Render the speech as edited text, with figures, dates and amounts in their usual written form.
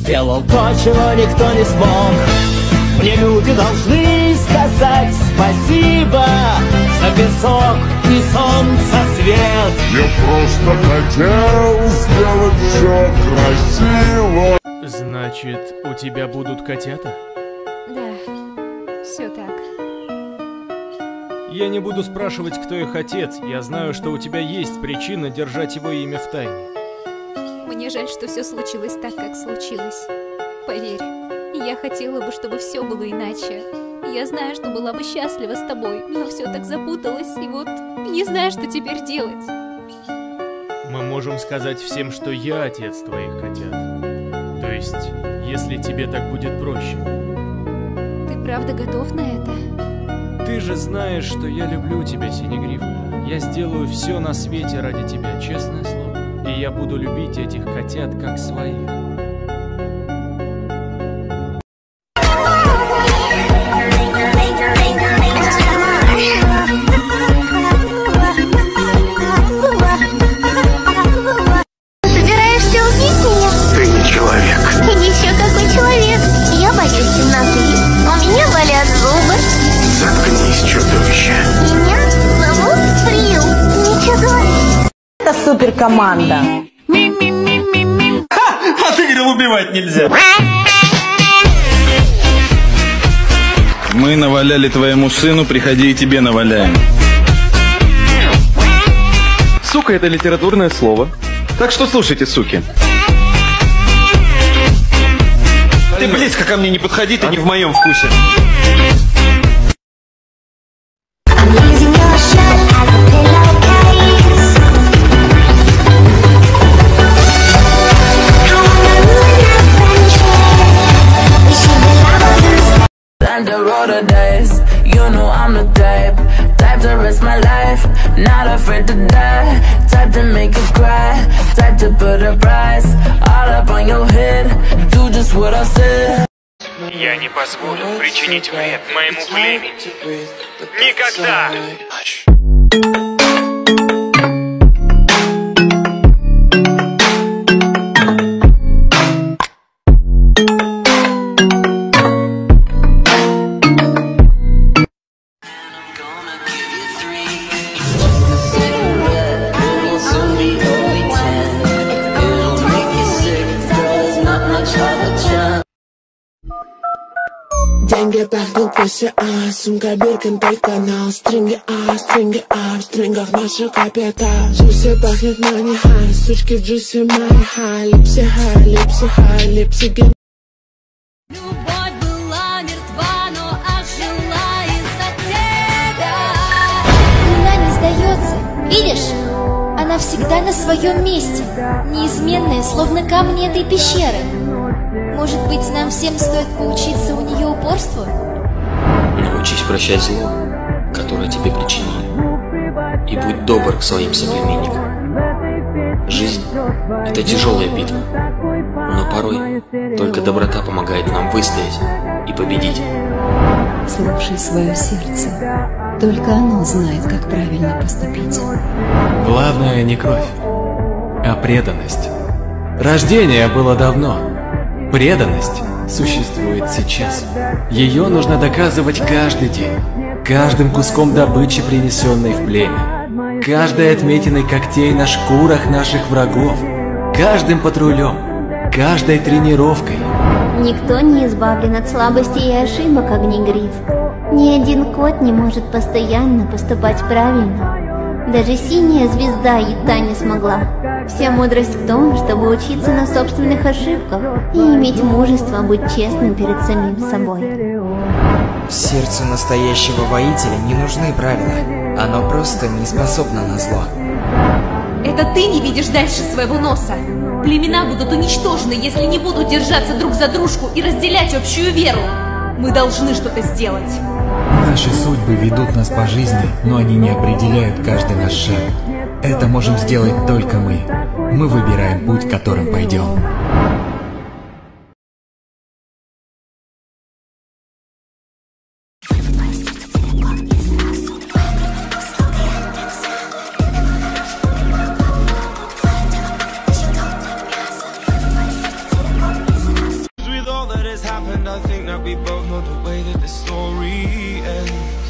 сделал то, чего никто не смог. Мне люди должны сказать спасибо за песок и солнце свет. Я просто хотел сделать все красиво. Значит, у тебя будут котята? Да, все так. Я не буду спрашивать, кто их отец. Я знаю, что у тебя есть причина держать его имя в тайне. Мне жаль, что все случилось так, как случилось. Поверь, я хотела бы, чтобы все было иначе. Я знаю, что была бы счастлива с тобой, но все так запуталось, и вот не знаю, что теперь делать. Мы можем сказать всем, что я отец твоих котят. То есть, если тебе так будет проще. Ты правда готов на это? Ты же знаешь, что я люблю тебя, Синегривка. Я сделаю все на свете ради тебя, честное слово. И я буду любить этих котят как своих. Собираешься убить меня? Ты не человек. Еще какой человек? Я боюсь темноты. У меня болят зубы. Заткнись, чудовище. Меня зовут Фрил. Ничего говорить. Это суперкоманда. А ты говорил, убивать нельзя. Мы наваляли твоему сыну, приходи и тебе наваляем. Сука — это литературное слово. Так что слушайте, суки. Ты близко ко мне не подходи, ты не в моем вкусе. The road of days, you know I'm the type to risk my life, not afraid to die, type to make you cry, type to put a price all up on your head, do just what I said. Я не позволю причинить вред моему племени. Никогда! Деньги пахнут PCA, сумка Биркин, канал. Стринги в стрингах наша капитал. Джуси пахнет мани хай, сучки в джуси май хай. Липси хай, липси ген. Любовь была мертва, но ожила из-за тебя. Луна не сдается, видишь? Она всегда на своем месте, неизменная, словно камни этой пещеры. Может быть, нам всем стоит поучиться у нее упорству? Научись прощать зло, которое тебе причинили, и будь добр к своим соплеменникам. Жизнь – это тяжелая битва, но порой только доброта помогает нам выстоять и победить. Слушай свое сердце, только оно знает, как правильно поступить. Главное не кровь, а преданность. Рождение было давно. Преданность существует сейчас. Ее нужно доказывать каждый день, каждым куском добычи, принесенной в племя, каждой отметиной когтей на шкурах наших врагов, каждым патрулем, каждой тренировкой. Никто не избавлен от слабостей и ошибок, Огнегриф. Ни один кот не может постоянно поступать правильно. Даже синяя звезда и та не смогла. Вся мудрость в том, чтобы учиться на собственных ошибках и иметь мужество быть честным перед самим собой. Сердцу настоящего воителя не нужны правила. Оно просто не способно на зло. Это ты не видишь дальше своего носа. Племена будут уничтожены, если не будут держаться друг за дружку и разделять общую веру. Мы должны что-то сделать. Наши судьбы ведут нас по жизни, но они не определяют каждый наш шаг. Это можем сделать только мы. Мы выбираем путь, которым пойдем. I think that we both know the way that the story ends.